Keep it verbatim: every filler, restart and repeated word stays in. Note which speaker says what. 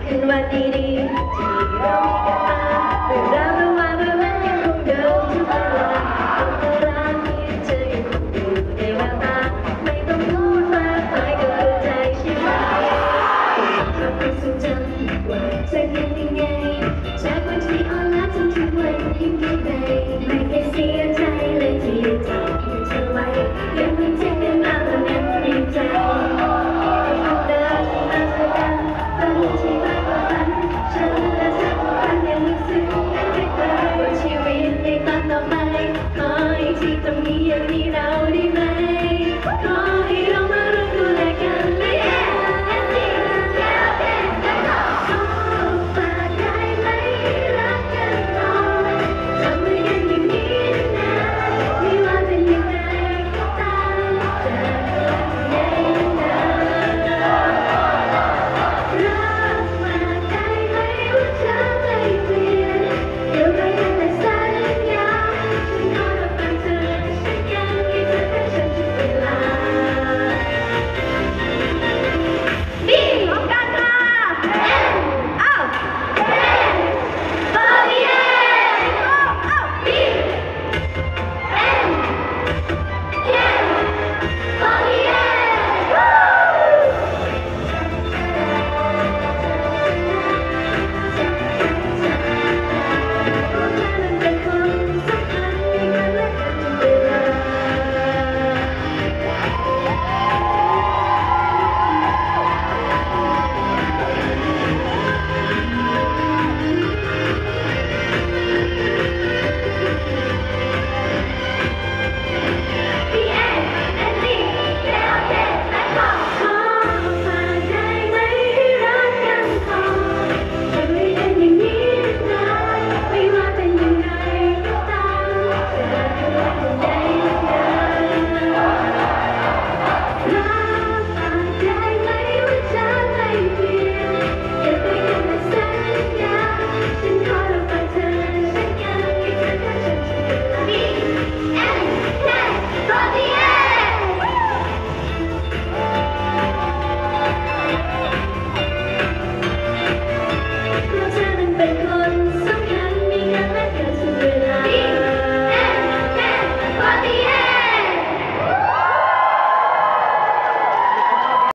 Speaker 1: คืนวันดีๆที่เรามีกันมาเรื่องราวระหว่างเรานั้นยังคงเดิมทุกเวลาความรักที่เธอยังคงอยู่ในแววตาไม่ต้องพูดมากมายก็เข้าใจใช่ไหมความทรงจำว่าเธอเป็นยังไงจากวันที่อ่อนล้าจนถึงวันยิ่งใหญ่